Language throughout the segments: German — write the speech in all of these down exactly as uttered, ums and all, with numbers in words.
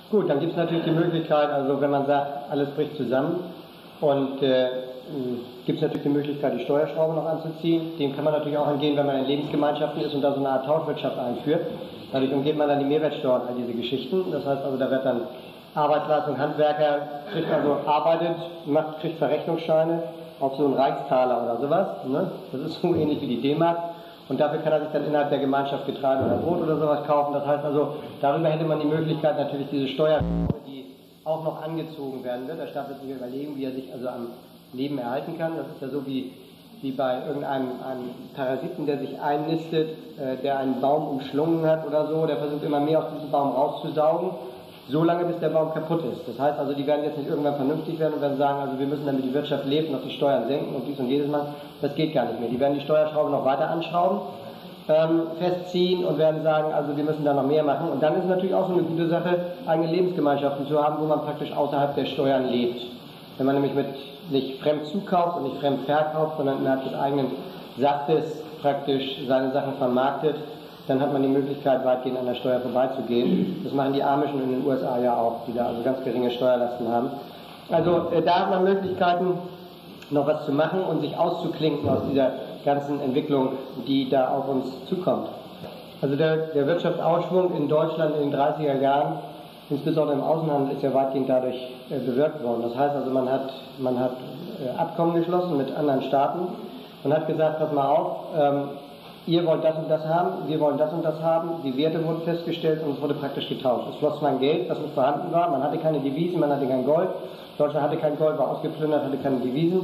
Gut, dann gibt es natürlich die Möglichkeit, also wenn man sagt, alles bricht zusammen und äh, gibt es natürlich die Möglichkeit, die Steuerschraube noch anzuziehen. Dem kann man natürlich auch entgehen, wenn man in Lebensgemeinschaften ist und da so eine Art Tauschwirtschaft einführt. Dadurch umgeht man dann die Mehrwertsteuer und all diese Geschichten. Das heißt also, da wird dann Arbeitsleistung, Handwerker kriegt also arbeitet, macht, kriegt Verrechnungsscheine auf so einen Reichstaler oder sowas. Ne? Das ist so ähnlich wie die D-Mark. Und dafür kann er sich dann innerhalb der Gemeinschaft Getreide oder Brot oder sowas kaufen. Das heißt also, darüber hätte man die Möglichkeit, natürlich diese Steuer, die auch noch angezogen werden wird. Der Staat wird sich überlegen, wie er sich also am Leben erhalten kann. Das ist ja so wie, wie bei irgendeinem einem Parasiten, der sich einnistet, äh, der einen Baum umschlungen hat oder so. Der versucht immer mehr aus diesem Baum rauszusaugen, so lange bis der Baum kaputt ist. Das heißt also, die werden jetzt nicht irgendwann vernünftig werden und werden sagen, also wir müssen, damit die Wirtschaft lebt, noch die Steuern senken und dies und jedes machen. Das geht gar nicht mehr. Die werden die Steuerschraube noch weiter anschrauben, ähm, festziehen und werden sagen, also wir müssen da noch mehr machen. Und dann ist es natürlich auch so eine gute Sache, eigene Lebensgemeinschaften zu haben, wo man praktisch außerhalb der Steuern lebt. Wenn man nämlich mit nicht fremd zukauft und nicht fremd verkauft, sondern innerhalb des eigenen Sachtes praktisch seine Sachen vermarktet, dann hat man die Möglichkeit, weitgehend an der Steuer vorbeizugehen. Das machen die Amischen in den U S A ja auch, die da also ganz geringe Steuerlasten haben. Also äh, da hat man Möglichkeiten, noch was zu machen und sich auszuklinken aus dieser ganzen Entwicklung, die da auf uns zukommt. Also der, der Wirtschaftsaufschwung in Deutschland in den dreißiger Jahren, insbesondere im Außenhandel, ist ja weitgehend dadurch äh, bewirkt worden. Das heißt also, man hat, man hat äh, Abkommen geschlossen mit anderen Staaten und hat gesagt, pass mal auf, ähm, ihr wollt das und das haben, wir wollen das und das haben, die Werte wurden festgestellt und es wurde praktisch getauscht. Es floss zwar ein Geld, das nicht vorhanden war, man hatte keine Devisen, man hatte kein Gold, Deutschland hatte kein Gold, war ausgeplündert, hatte keine Devisen.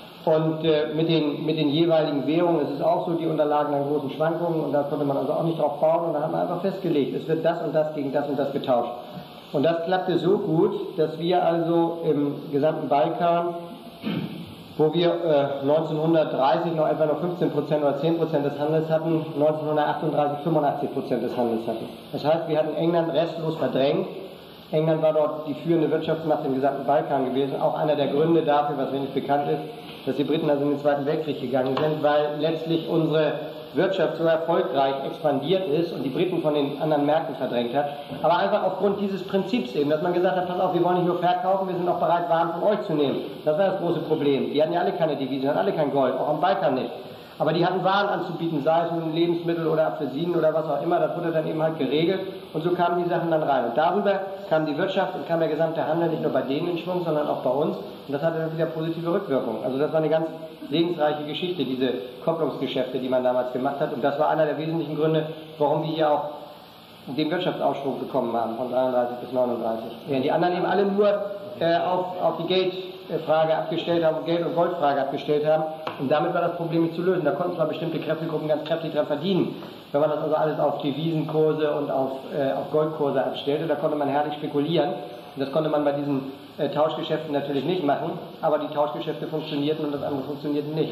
Und äh, mit, den, mit den jeweiligen Währungen ist es auch so, die unterlagen an großen Schwankungen und da konnte man also auch nicht drauf bauen und da hat man einfach festgelegt, es wird das und das gegen das und das getauscht. Und das klappte so gut, dass wir also im gesamten Balkan, wo wir äh, neunzehnhundertdreißig noch etwa noch fünfzehn Prozent oder zehn Prozent des Handels hatten, neunzehnhundertachtunddreißig fünfundachtzig Prozent des Handels hatten. Das heißt, wir hatten England restlos verdrängt. England war dort die führende Wirtschaftsmacht im gesamten Balkan gewesen, auch einer der Gründe dafür, was wenig bekannt ist, dass die Briten also in den Zweiten Weltkrieg gegangen sind, weil letztlich unsere Wirtschaft so erfolgreich expandiert ist und die Briten von den anderen Märkten verdrängt hat. Aber einfach aufgrund dieses Prinzips eben, dass man gesagt hat, pass auf, wir wollen nicht nur verkaufen, wir sind auch bereit, Waren von euch zu nehmen. Das war das große Problem. Die hatten ja alle keine Devisen, hatten alle kein Gold, auch am Balkan nicht. Aber die hatten Waren anzubieten, sei es nun Lebensmittel oder Apfelsinen oder was auch immer, das wurde dann eben halt geregelt und so kamen die Sachen dann rein. Und darüber kam die Wirtschaft und kam der gesamte Handel nicht nur bei denen in Schwung, sondern auch bei uns und das hatte dann wieder positive Rückwirkungen. Also das war eine ganz segensreiche Geschichte, diese Kopplungsgeschäfte, die man damals gemacht hat und das war einer der wesentlichen Gründe, warum wir hier auch den Wirtschaftsaufschwung bekommen haben von dreiunddreißig bis neununddreißig. Während die anderen eben alle nur äh, auf, auf die Geldfrage abgestellt haben, Geld- und Goldfrage abgestellt haben und damit war das Problem nicht zu lösen. Da konnten zwar bestimmte Kräftegruppen ganz kräftig dran verdienen, wenn man das also alles auf Devisenkurse und auf, äh, auf Goldkurse abstellte, da konnte man herrlich spekulieren und das konnte man bei diesen äh, Tauschgeschäften natürlich nicht machen, aber die Tauschgeschäfte funktionierten und das andere funktionierte nicht.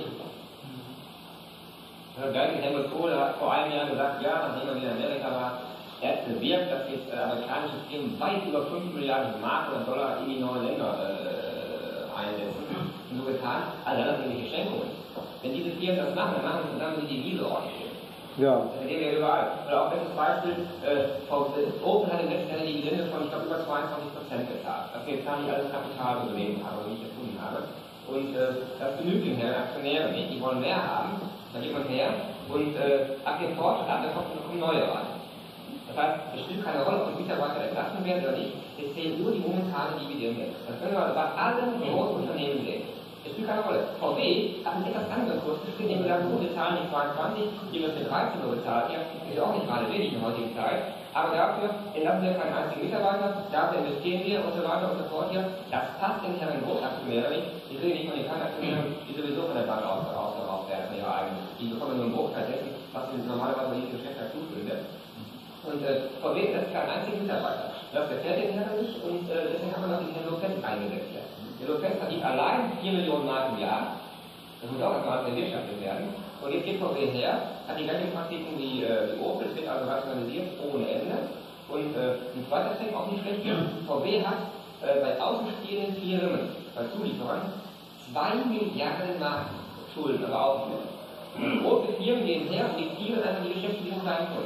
Helmut Kohl hat vor einem Jahr gesagt, ja, nachdem er wieder in Amerika war, er hat bewirkt, dass jetzt äh, amerikanische Firmen weit über fünf Milliarden Mark oder Dollar in die neuen Länder äh, einsetzen. Und so getan, also das sind die Schenkungen. Wenn diese Firmen das machen, dann machen sie zusammen die Devise ordentlich. Ja. Das geht ja überall. Oder auch bestes Beispiel, äh, Opel hat im letzten Jahr eine Dividende von, ich glaube, über zweiundzwanzig Prozent gezahlt. Das wir jetzt gar nicht alles Kapital übernehmen haben oder nicht erfunden habe. Und äh, das genügt den Aktionären nicht, die wollen mehr haben, dann geht man her und äh, ab dem Fortschritt, ab der Fortschritt kommen neue rein. Das heißt, es spielt keine Rolle, ob die Mitarbeiter entlassen werden oder nicht, es zählt nur die momentane Dividende. Das können wir bei allen großen Unternehmen sehen. Es spielt keine Rolle. V W hat einen etwas anderen Kurs gespielt, indem wir sagen, wir zahlen nicht zweiundzwanzig, die müssen dreizehn Euro bezahlt. Ja, ist auch nicht gerade wenig in der heutigen Zeit. Aber dafür entlassen wir keinen einzigen Mitarbeiter, dafür investieren wir und so weiter und so fort. Ja, das passt ja nicht an den Großaktionären nicht. Ich rede nicht von den Kleinaktionären, die sowieso von der Bank aus darauf werden, ihre eigenen. Die bekommen nur einen Bruchteil dessen, was sie normalerweise in jedem Geschäft dazu findet. Und äh, V W ist kein einziger Mitarbeiter. Das gefällt den Herren nicht und äh, deswegen haben wir noch den Herrn Lopez eingesetzt. Ja. Der Lopez verdient allein vier Millionen Mark im Jahr. Das muss auch erstmal erwirtschaftet werden. Und jetzt geht V W her, hat die gleichen Praktiken wie äh, die Opel, es wird also rationalisiert ohne Ende. Und äh, ein zweiter Aspekt auch nicht schlecht. V W hat äh, bei außenstehenden Firmen, bei Zulieferern, zwei Milliarden Mark Schulden, aber auch Große Firmen gehen her und diktieren einfach die Geschäfte mit den kleinen Kunden.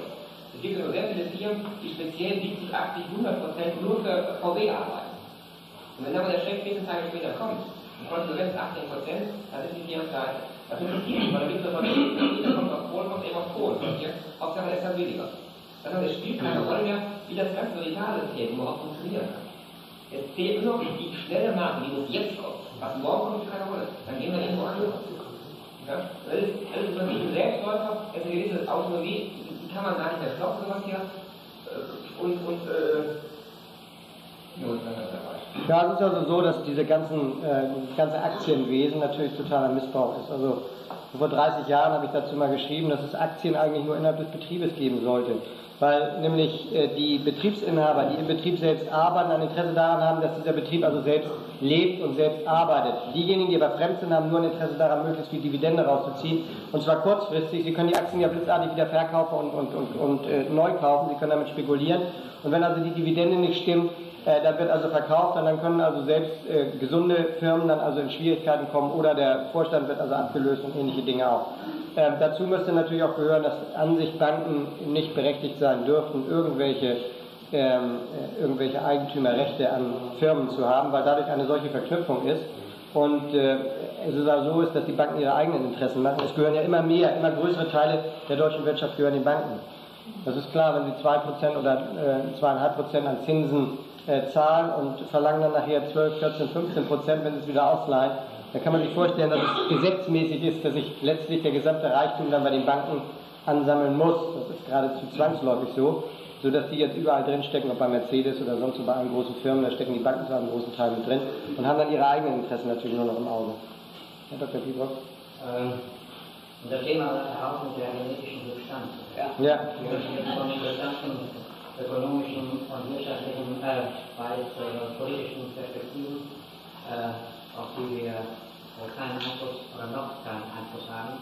Es gibt also sehr viele Firmen, die speziell siebzig, achtzig, hundert Prozent nur für V W arbeiten. Und wenn aber der Chef vierzehn Tage später kommt, und Konkurrenz achtzehn Prozent, dann ist die Firma pleite. Das interessiert mich, weil da gibt es aber nicht, da kommt auf Kohle, kommt eben auf Kohle. Hauptsache, es ist dann billiger. Das heißt, es spielt keine Rolle mehr, wie das ganze Regalsystem überhaupt funktionieren kann. Es zählt nur noch die schnelle Marke, die muss jetzt kommt. Was morgen kommt, spielt keine Rolle. Dann gehen wir irgendwo anders. Ja? Das ist, das ist wirklich ein Selbstläufer, es ist eine gewisse Autonomie, die kann man gar nicht mehr stoppen, sowas hier. Und, und, äh, ja, es ist also so, dass diese ganzen, äh, dieses ganze Aktienwesen natürlich totaler Missbrauch ist. Also vor dreißig Jahren habe ich dazu mal geschrieben, dass es Aktien eigentlich nur innerhalb des Betriebes geben sollte. Weil nämlich äh, die Betriebsinhaber, die im Betrieb selbst arbeiten, ein Interesse daran haben, dass dieser Betrieb also selbst lebt und selbst arbeitet. Diejenigen, die aber fremd sind, haben nur ein Interesse daran, möglichst viel Dividende rauszuziehen. Und zwar kurzfristig. Sie können die Aktien ja blitzartig wieder verkaufen und, und, und, und äh, neu kaufen. Sie können damit spekulieren. Und wenn also die Dividende nicht stimmt, äh, dann wird also verkauft und dann können also selbst äh, gesunde Firmen dann also in Schwierigkeiten kommen oder der Vorstand wird also abgelöst und ähnliche Dinge auch. Ähm, dazu müsste natürlich auch gehören, dass an sich Banken nicht berechtigt sein dürften, irgendwelche, ähm, irgendwelche Eigentümerrechte an Firmen zu haben, weil dadurch eine solche Verknüpfung ist. Und äh, es ist auch so ist, dass die Banken ihre eigenen Interessen machen. Es gehören ja immer mehr, immer größere Teile der deutschen Wirtschaft gehören den Banken. Das ist klar, wenn sie zwei Prozent oder äh, zwei Komma fünf Prozent an Zinsen äh, zahlen und verlangen dann nachher zwölf, vierzehn, fünfzehn Prozent, wenn sie es wieder ausleihen, da kann man sich vorstellen, dass es gesetzmäßig ist, dass sich letztlich der gesamte Reichtum dann bei den Banken ansammeln muss. Das ist geradezu zwangsläufig so, sodass die jetzt überall drinstecken, ob bei Mercedes oder sonst wo bei allen großen Firmen, da stecken die Banken zu einem großen Teil mit drin und haben dann ihre eigenen Interessen natürlich nur noch im Auge. Herr Doktor Piebrock? Ähm, und das Thema Erhaltung der genetischen Substanz. Ja. Wir sprechen jetzt von interessanten ökonomischen und wirtschaftlichen, äh, beides äh, politischen Perspektiven, äh, auf die wir äh, keinen Einfluss oder noch keinen Einfluss haben.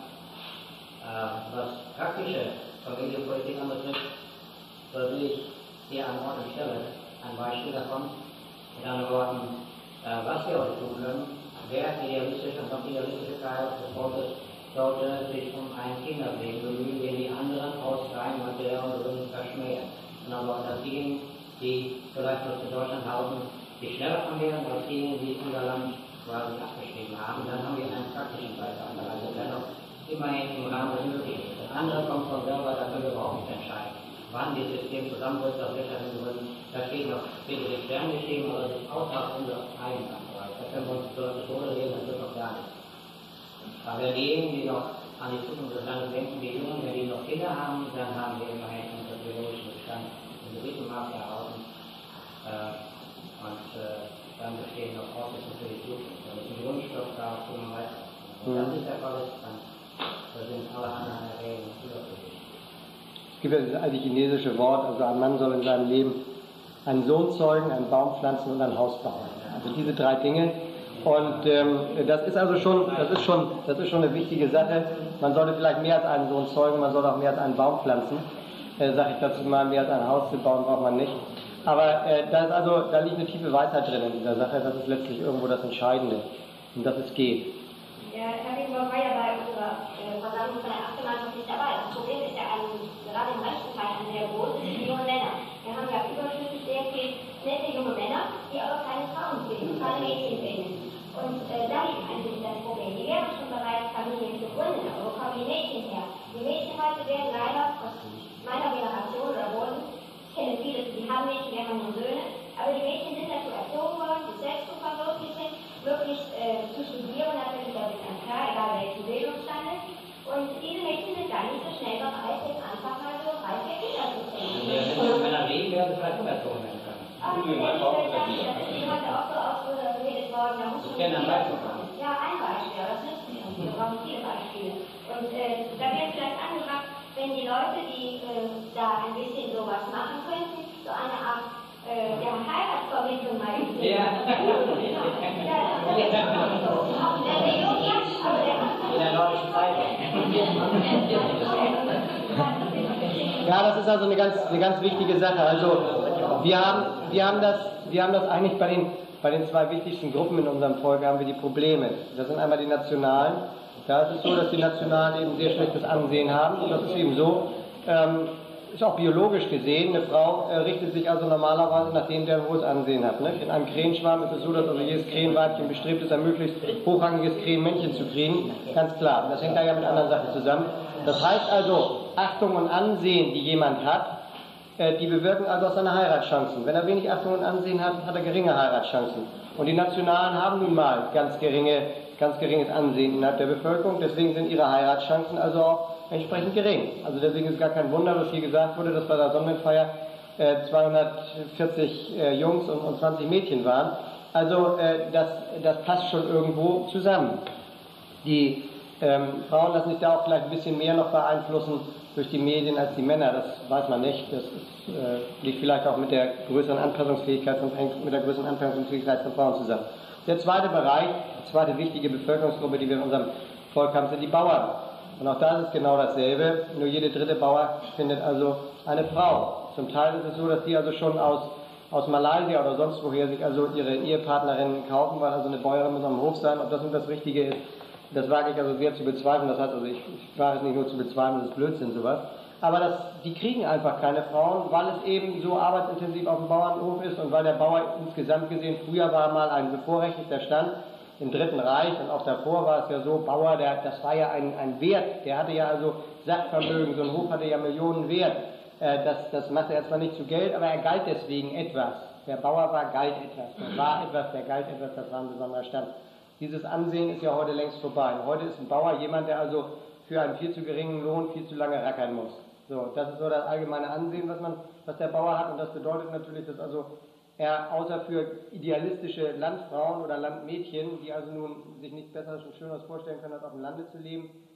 Äh, was praktische Familienpolitik anbetrifft, so will ich hier an Ort und Stelle ein Beispiel davon. Mit anderen Worten, äh, was wir heute tun können, wer idealistisch und idealistische Teil des Volkes sollte sich um einen Kinderweg bemühen, den die anderen aus rein materiellen Gründen verschmähen. In anderen Worten, dass diejenigen, die vielleicht noch zu Deutschland hausen, sich schneller vermehren als diejenigen, die unser Land quasi abgeschrieben haben. Dann haben wir einen praktischen Beitrag. Also dennoch immerhin im Rahmen des Möglichen. Das andere kommt von selber, da können wir überhaupt nicht entscheiden. Wann dieses System zusammenbricht, auf wirtschaftlichen Gründen, da steht noch später die Sterne geschrieben, aber das ist außerhalb unserer Eigenverantwortung. Da können wir uns durch das Tode reden, das wird noch gar nicht. Aber diejenigen, die noch an die Zukunft des Landes denken, die Jungen, wenn die noch Kinder haben, dann haben wir immerhin unseren biologischen Bestand in gewissem Maße erhalten. Äh, und äh, dann bestehen noch Aussichten für die Zukunft. Wenn es ein Grundstoff da tun wir weiter. Und das ist der Fall, dann sind alle anderen Erwägungen überflüssig. Es gibt ja dieses alte chinesische Wort, also ein Mann soll in seinem Leben einen Sohn zeugen, einen Baum pflanzen und ein Haus bauen. Also diese drei Dinge. Und ähm, das ist also schon, das ist schon, das ist schon eine wichtige Sache. Man sollte vielleicht mehr als einen Sohn zeugen, man sollte auch mehr als einen Baum pflanzen. Äh, sage ich dazu mal, mehr als ein Haus zu bauen braucht man nicht. Aber äh, da ist also, da liegt eine tiefe Weisheit drin in dieser Sache. Das ist letztlich irgendwo das Entscheidende, um das es geht. Ja, Herr Wiesenborn war ja bei unserer äh, Versammlung von der achtzehn nicht dabei. Das Problem ist ja ein, gerade im rechten Teil ein sehr großes, die jungen Männer. Wir haben ja überschüssig sehr viel nette junge Männer, die aber keine Frauen finden, keine Mädchen finden. Und äh, da liegt eigentlich das Problem. Die wären schon bereit, Familien zu gründen, aber wo kommen die Mädchen her? Die Mädchen heute werden leider aus meiner Generation oder wurden, ich kenne viele, die haben Mädchen, wir haben nur Söhne, aber die Mädchen sind dazu erzogen worden, sich selbst zu verwirklichen, wirklich äh, zu studieren, natürlich, das ist ganz klar, egal welchen Bildungsstand ist. Und diese Mädchen sind gar nicht so schnell bereit, jetzt einfach mal so reiche Kinder zu kriegen. Wenn er leben, werden vielleicht umerzogen werden können. Ach, das ist heute auch so ausgeredet worden, da muss man... Ja, ein Beispiel, aber das nützt nicht. Wir brauchen viele Beispiele. Und äh, da wäre vielleicht angebracht, wenn die Leute, die äh, da ein bisschen sowas machen könnten, so eine Art äh, ja, Heiratsvermittlung mal üben. Ja. Ja, das ist so. Auch der Region jetzt, aber der hat... In der nordischen Zeitung. Ja, das ist also eine ganz, eine ganz wichtige Sache. Also wir haben, wir haben das, wir haben das eigentlich bei den, bei den zwei wichtigsten Gruppen in unserem Volk haben wir die Probleme. Das sind einmal die Nationalen. Da ist es so, dass die Nationalen eben sehr schlechtes Ansehen haben. Und das ist eben so, ähm, ist auch biologisch gesehen, eine Frau äh, richtet sich also normalerweise nach dem, der ein hohes Ansehen hat. Ne? In einem Krähenschwarm ist es so, dass also jedes Krähenweibchen bestrebt ist, ein möglichst hochrangiges Krähenmännchen zu kriegen. Ganz klar. Und das hängt da ja mit anderen Sachen zusammen. Das heißt also, Achtung und Ansehen, die jemand hat, äh, die bewirken also auch seine Heiratschancen. Wenn er wenig Achtung und Ansehen hat, hat er geringe Heiratschancen. Und die Nationalen haben nun mal ganz geringe, ganz geringes Ansehen innerhalb der Bevölkerung. Deswegen sind ihre Heiratschancen also auch entsprechend gering. Also deswegen ist es gar kein Wunder, was hier gesagt wurde, dass bei der Sonnenfeier äh, zweihundertvierzig äh, Jungs und, und zwanzig Mädchen waren. Also äh, das, das passt schon irgendwo zusammen. Die ähm, Frauen lassen sich da auch vielleicht ein bisschen mehr noch beeinflussen durch die Medien als die Männer. Das weiß man nicht. Das ist, äh, liegt vielleicht auch mit der größeren Anpassungsfähigkeit von, mit der größeren Anpassungsfähigkeit von Frauen zusammen. Der zweite Bereich, die zweite wichtige Bevölkerungsgruppe, die wir in unserem Volk haben, sind die Bauern. Und auch da ist es genau dasselbe, nur jede dritte Bauer findet also eine Frau. Zum Teil ist es so, dass die also schon aus, aus Malaysia oder sonst woher sich also ihre Ehepartnerinnen kaufen, weil also eine Bäuerin muss am Hof sein. Ob das nun das Richtige ist, das wage ich also sehr zu bezweifeln. Das heißt also, ich, ich wage es nicht nur zu bezweifeln, das ist Blödsinn sowas. Aber das, die kriegen einfach keine Frauen, weil es eben so arbeitsintensiv auf dem Bauernhof ist und weil der Bauer insgesamt gesehen, früher war mal ein bevorrechtigter Stand, im Dritten Reich und auch davor war es ja so, Bauer, der, das war ja ein, ein Wert, der hatte ja also Sachvermögen, so ein Hof hatte ja Millionen Wert. Äh, das, das machte er zwar nicht zu Geld, aber er galt deswegen etwas. Der Bauer war, galt etwas, der war etwas, der galt etwas, das war ein besonderer Stand. Dieses Ansehen ist ja heute längst vorbei. Heute ist ein Bauer jemand, der also für einen viel zu geringen Lohn viel zu lange rackern muss. So, das ist so das allgemeine Ansehen, was, man, was der Bauer hat, und das bedeutet natürlich, dass also er außer für idealistische Landfrauen oder Landmädchen, die also nun sich nichts Besseres und Schöneres vorstellen können, als auf dem Lande zu leben,